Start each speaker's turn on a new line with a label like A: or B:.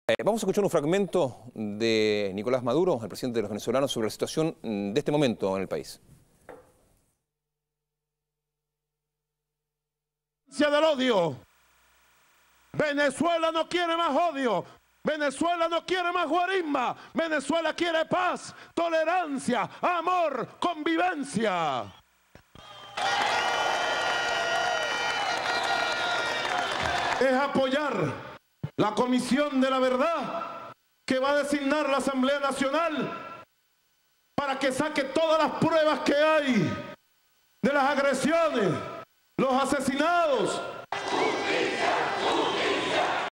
A: Vamos a escuchar un fragmento de Nicolás Maduro, el presidente de los venezolanos, sobre la situación de este momento en el país.
B: Del odio. Venezuela no quiere más odio. Venezuela no quiere más guarisma. Venezuela quiere paz, tolerancia, amor, convivencia. Es apoyar la Comisión de la Verdad que va a designar la Asamblea Nacional para que saque todas las pruebas que hay de las agresiones, los asesinados,